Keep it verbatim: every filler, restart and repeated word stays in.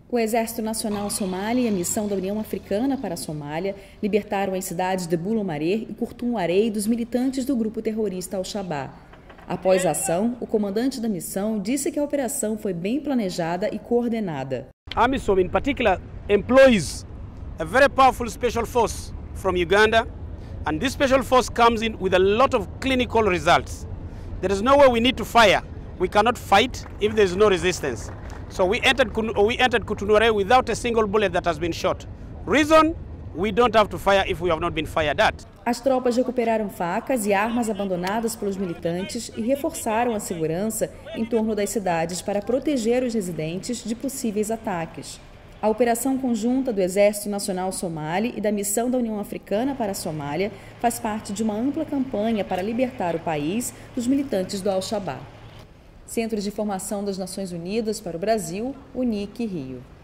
O Exército Nacional Somali e a Missão da União Africana para a Somália libertaram as cidades de Bulumarer e Kurtun-Warey dos militantes do grupo terrorista Al-Shabaab. Após a ação, o comandante da missão disse que a operação foi bem planejada e coordenada. AMISOM, in particular, employs a very powerful special force from Uganda, and this special force comes in with a lot of clinical results. There is nowhere we need to fire. We cannot fight if there is no resistance. So we entered, we entered Kurtun-Warey without a single bullet that has been shot. Reason? We don't have to fire if we have not been fired at. As tropas recuperaram facas e armas abandonadas pelos militantes e reforçaram a segurança em torno das cidades para proteger os residentes de possíveis ataques. A operação conjunta do Exército Nacional Somali e da Missão da União Africana para a Somália faz parte de uma ampla campanha para libertar o país dos militantes do Al-Shabaab. Centro de Informação das Nações Unidas para o Brasil, UNIC Rio.